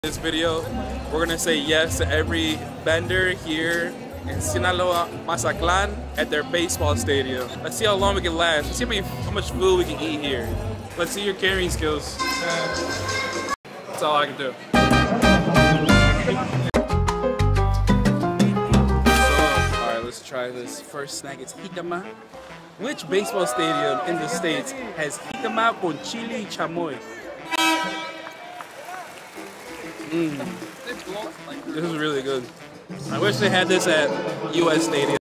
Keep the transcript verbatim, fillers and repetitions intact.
This video, we're gonna say yes to every vendor here in Sinaloa, Masaclan, at their baseball stadium. Let's see how long we can last. Let's see how, many, how much food we can eat here. Let's see your carrying skills. That's all I can do. So, all right, let's try this. First snack is jicama. Which baseball stadium in the States has jicama con chile y chamoy? Mm. This is really good. I wish they had this at U S Stadium.